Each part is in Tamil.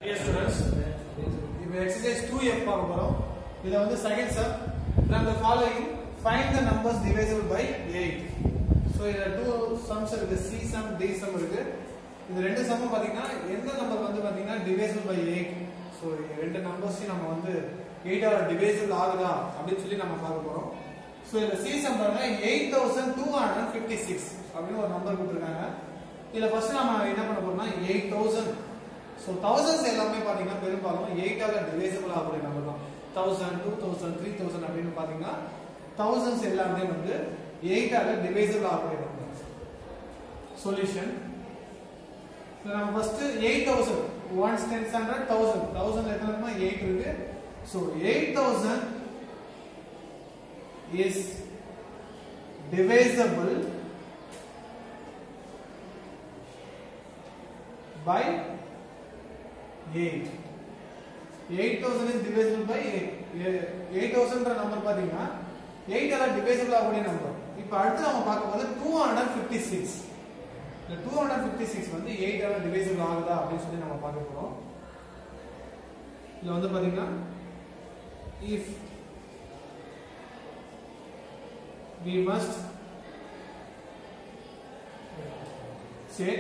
Dear students, இப்போ exercise 2F பார்க்க போறோம். இதுல வந்து second sum from the following find the numbers divisible by 8. So இதுல two sums இருக்கு, C sum, D sum இருக்கு. இந்த ரெண்டு சம்மும் பாத்தீங்கன்னா எந்த நம்பர் வந்து பாத்தீங்கன்னா divisible by 8. So ரெண்டு நம்பர்ஸையும் நம்ம வந்து 8 ஆல divisible ஆகுதா அப்படினு சொல்லி நம்ம பார்க்க போறோம். So இந்த C sum பாருங்க 8256 அப்படினு ஒரு நம்பர் கொடுத்திருக்காங்க. இதுல ஃபர்ஸ்ட் நாம என்ன பண்ண போறோம்னா 8000. So thousands எல்லாமே பாத்தீங்கன்னா பெரும்பாலும் 8 ஆல டிவைசிபிள் ஆகுற நம்பர் தான். 1000, 2000, 3000 அப்படினு பாத்தீங்கன்னா thousands எல்லாமே வந்து 8 ஆல டிவைசிபிள் ஆகுற நம்பர். சொல்யூஷன் நம்ம ஃபர்ஸ்ட் 8000 1s 10s 100 1000 1000 எத்தனை இருக்குன்னா 8 இருக்கு. So 8000 is divisible by 8. 8000 is divisible by 8. 8000 number பாத்தீங்கன்னா 8 ஆல டிவைசிபிள் ஆகக்கூடிய நம்பர். இப்போ அடுத்து நாம பார்க்க போறது 256. இந்த 256 வந்து 8 ஆல டிவைசிபிள் ஆகுதா அப்படி சொல்லி நாம பார்க்க போறோம். இதுல வந்து பாத்தீங்கன்னா if we must check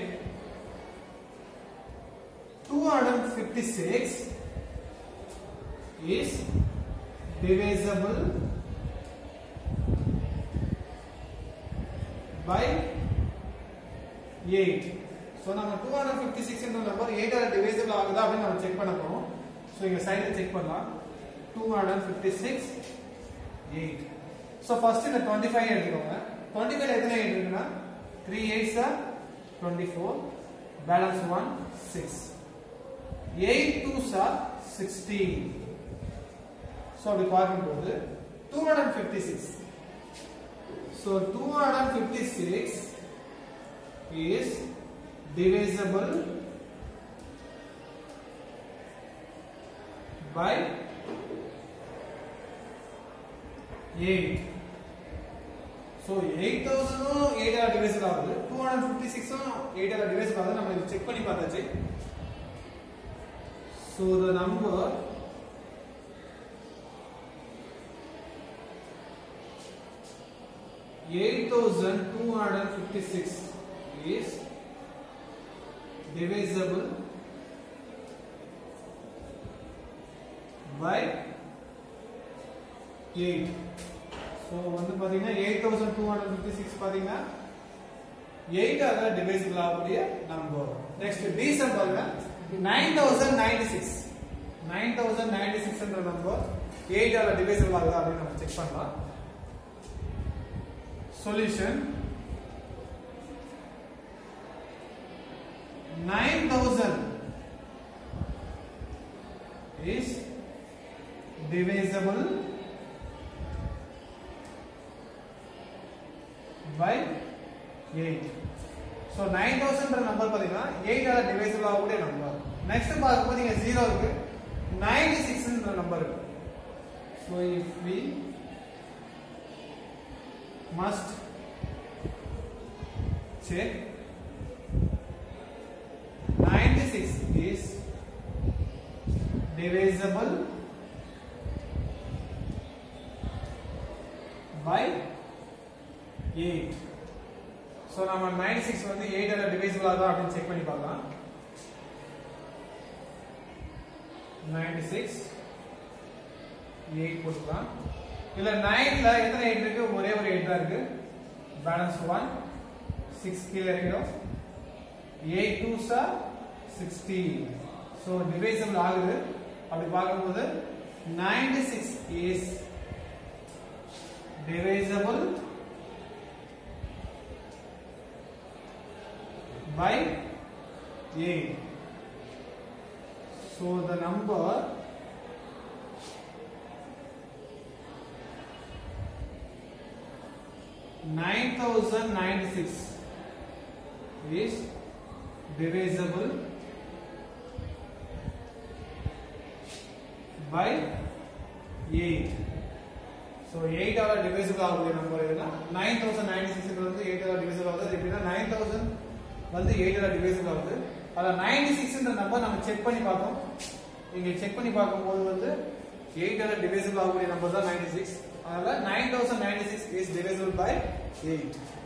256 is divisible by 8. So நம்ம 256 என்ற நம்பர் 8 ஆல டிவைசிபிள் ஆகுதா அப்படி நம்ம செக் பண்ண போறோம். சோ இங்க சைடுல செக் பண்ணலாம். 256 8. So first இந்த 25 எடுத்துக்கோங்க. 25 ல எத்தனை 8 இருக்குன்னா 3 8s are 24, balance 1 6. 8 2s are 16. So அப்படி பார்க்கும்போது 256. So 256 is divisible by 8. So 8000 8 ஆல டிவைசிபிள் ஆகுது, 256 8 ஆல டிவைசிபிள் ஆகுது. நம்ம இத செக் பண்ணி பார்த்தாச்சு. So the number (8256) is divisible by 8. So வந்து பாத்தீங்கன்னா 8256 பாத்தீங்கன்னா 8 ஆல டிவைசிபிள் ஆகக்கூடிய நம்பர். நெக்ஸ்ட் D sum பாருங்க 9096. 9096 என்ற நம்பர் 8 ஆல டிவைசிபிள் ஆகுதா அப்படி நம்ம செக் பண்ணலாம். Solution 9000 is divisible by 8. So 9000 என்ற நம்பர் பாத்தீங்கன்னா 8 ஆல டிவைசிபிள் ஆகக்கூடிய நம்பர். நெக்ஸ்ட் பார்க்கும்போது இங்க 0 இருக்கு, 96 என்ற நம்பர் இருக்கு. So if we must check 96 is divisible by 8. So நம்ம 96 வந்து 8 ஆல டிவைசிபிள் ஆகுதா அப்படினு செக் பண்ணி பார்க்கலாம். 96 8 போட்டுக்கலாம். இல்ல 9 ல எத்தனை 8 இருக்கு? ஒரே ஒரு 8 தான் இருக்கு. பேலன்ஸ் 1 6 கீழ இறங்கிடும். 8 2s are 16. So divisible ஆகுது. அப்படி பார்க்கும்போது 96 is divisible by 8. So the number (9096) is divisible by 8. So 8 ஆல டிவைசிபிள் ஆகக்கூடிய நம்பர் எதுனா 9096 வந்து 8 ஆல டிவைசிபிள் ஆகுது. எப்படின்னா 9000 வந்து 8 ஆல டிவைசிபிள் ஆகுது. அத 96 என்ற நம்பர் நம்ம செக் பண்ணி பார்த்தோம். இங்க செக் பண்ணி பார்க்கும்போது வந்து 8 ஆல டிவைசிபிள் ஆகக்கூடிய நம்பர் தான் 96. அதனால 9096 is divisible by 8.